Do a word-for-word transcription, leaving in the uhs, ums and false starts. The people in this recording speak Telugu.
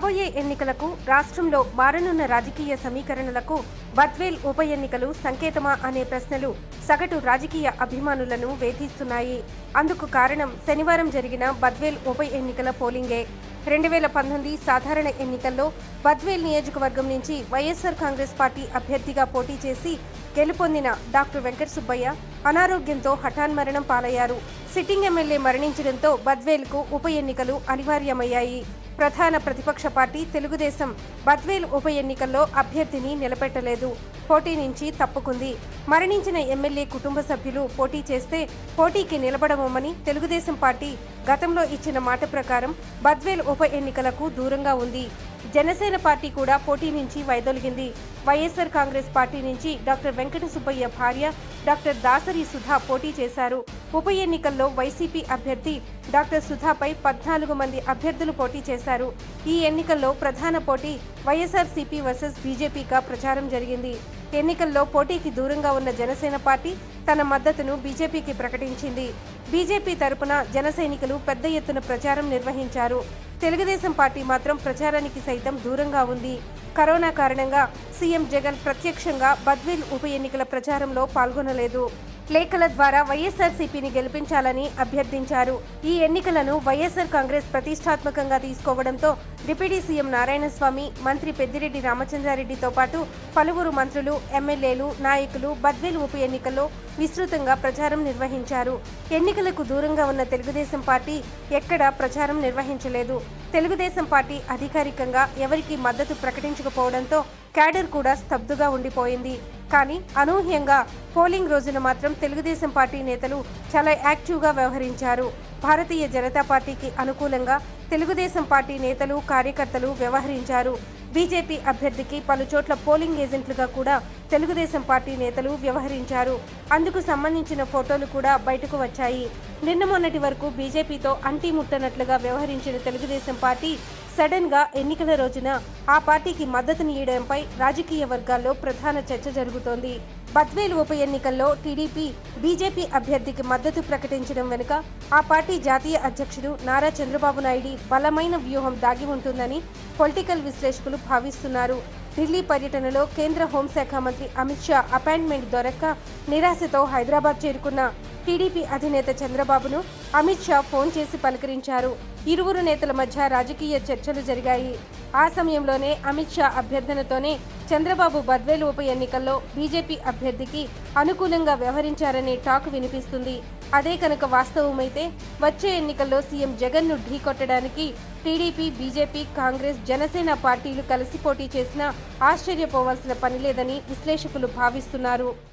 రాబోయే ఎన్నికలకు రాష్ట్రంలో మారనున్న రాజకీయ సమీకరణలకు బద్వేల్ ఉప ఎన్నికలు సంకేతమా అనే ప్రశ్నలు సగటు రాజకీయ అభిమానులను వేధిస్తున్నాయి. అందుకు కారణం శనివారం జరిగిన బద్వేల్ ఉప ఎన్నికల పోలింగే. రెండు వేల పంతొమ్మిది సాధారణ ఎన్నికల్లో బద్వేల్ నియోజకవర్గం నుంచి వైఎస్ఆర్ కాంగ్రెస్ పార్టీ అభ్యర్థిగా పోటీ చేసి గెలుపొందిన డాక్టర్ వెంకట సుబ్బయ్య అనారోగ్యంతో హఠాన్మరణం పాలయ్యారు. సిట్టింగ్ ఎమ్మెల్యే మరణించడంతో బద్వేల్కు ఉప ఎన్నికలు అనివార్యమయ్యాయి. ప్రధాన ప్రతిపక్ష పార్టీ తెలుగుదేశం బద్వేల్ ఉప ఎన్నికల్లో అభ్యర్థిని నిలబెట్టలేదు, పోటీ నుంచి తప్పుకుంది. మరణించిన ఎమ్మెల్యే కుటుంబ సభ్యులు పోటీ చేస్తే పోటీకి నిలబడమని తెలుగుదేశం పార్టీ గతంలో ఇచ్చిన మాట ప్రకారం బద్వేల్ ఉప ఎన్నికలకు దూరంగా ఉంది. జనసేన పార్టీ కూడా పోటీ నుంచి వైదొలిగింది. వైఎస్ఆర్ కాంగ్రెస్ పార్టీ నుంచి డాక్టర్ వెంకట సుబ్బయ్య భార్య డాక్టర్ దాసరి సుధా పోటీ చేశారు. ఉప ఎన్నికల్లో వైసీపీ అభ్యర్థి డాక్టర్ సుధాపై పద్నాలుగు మంది అభ్యర్థులు పోటీ చేశారు. ఈ ఎన్నికల్లో ప్రధాన పోటీ వైఎస్ఆర్సీపీ వర్సెస్ బీజేపీగా ప్రచారం జరిగింది. ఎన్నికల్లో పోటీకి దూరంగా ఉన్న జనసేన పార్టీ తన మద్దతును బీజేపీకి ప్రకటించింది. బీజేపీ తరపున జన సైనికులు పెద్ద ఎత్తున ప్రచారం నిర్వహించారు. తెలుగుదేశం పార్టీ మాత్రం ప్రచారానికి సైతం దూరంగా ఉంది. కరోనా కారణంగా సీఎం జగన్ ప్రత్యక్షంగా బద్వేల్ ఉప ఎన్నికల ప్రచారంలో పాల్గొనలేదు. లేఖల ద్వారా వైఎస్ఆర్సీపీని గెలిపించాలని అభ్యర్థించారు. ఈ ఎన్నికలను వైఎస్ఆర్ కాంగ్రెస్ ప్రతిష్టాత్మకంగా తీసుకోవడంతో డిప్యూటీ సీఎం నారాయణస్వామి, మంత్రి పెద్దిరెడ్డి రామచంద్రారెడ్డితో పాటు పలువురు మంత్రులు, ఎమ్మెల్యేలు, నాయకులు బద్వేల్ ఉప ఎన్నికల్లో విస్తృతంగా ప్రచారం నిర్వహించారు. ఎన్నికలకు దూరంగా ఉన్న తెలుగుదేశం పార్టీ ఎక్కడా ప్రచారం నిర్వహించలేదు. తెలుగుదేశం పార్టీ అధికారికంగా ఎవరికీ మద్దతు ప్రకటించకపోవడంతో క్యాడర్ కూడా స్తబ్దుగా ఉండిపోయింది. కానీ అనూహ్యంగా పోలింగ్ రోజున మాత్రం తెలుగుదేశం పార్టీ నేతలు చాలా యాక్టివ్గా వ్యవహరించారు. భారతీయ జనతా పార్టీకి అనుకూలంగా తెలుగుదేశం పార్టీ నేతలు, కార్యకర్తలు వ్యవహరించారు. బీజేపీ అభ్యర్థికి పలుచోట్ల పోలింగ్ ఏజెంట్లుగా కూడా తెలుగుదేశం పార్టీ నేతలు వ్యవహరించారు. అందుకు సంబంధించిన ఫోటోలు కూడా బయటకు వచ్చాయి. నిన్న మొన్నటి వరకు బీజేపీతో అంటీ ముట్టనట్లుగా వ్యవహరించిన తెలుగుదేశం పార్టీ సడన్ గా ఎన్నికల రోజున ఆ పార్టీకి మద్దతునియడంపై రాజకీయ వర్గాల్లో ప్రధాన చర్చ జరుగుతోంది. బద్వేల్ ఉప ఎన్నికల్లో టీడీపీ బీజేపీ అభ్యర్థికి మద్దతు ప్రకటించడం వెనుక ఆ పార్టీ జాతీయ అధ్యక్షుడు నారా చంద్రబాబు నాయుడు బలమైన వ్యూహం దాగి ఉంటుందని పొలిటికల్ విశ్లేషకులు భావిస్తున్నారు. ఢిల్లీ పర్యటనలో కేంద్ర హోంశాఖ మంత్రి అమిత్ షా అపాయింట్మెంట్ దొరక్క నిరాశతో హైదరాబాద్ చేరుకున్న టీడీపీ అధినేత చంద్రబాబును అమిత్ షా ఫోన్ చేసి పలకరించారు. ఇరువురు నేతల మధ్య రాజకీయ చర్చలు జరిగాయి. ఆ సమయంలోనే అమిత్ షా అభ్యర్థనతోనే చంద్రబాబు బద్వేల్ ఉప ఎన్నికల్లో బీజేపీ అభ్యర్థికి అనుకూలంగా వ్యవహరించారనే టాక్ వినిపిస్తుంది. అదే కనుక వాస్తవమైతే వచ్చే ఎన్నికల్లో సీఎం జగన్ను ఢీకొట్టడానికి టీడీపీ, బీజేపీ, కాంగ్రెస్, జనసేన పార్టీలు కలిసి పోటీ చేసినా ఆశ్చర్యపోవాల్సిన పని లేదని విశ్లేషకులు భావిస్తున్నారు.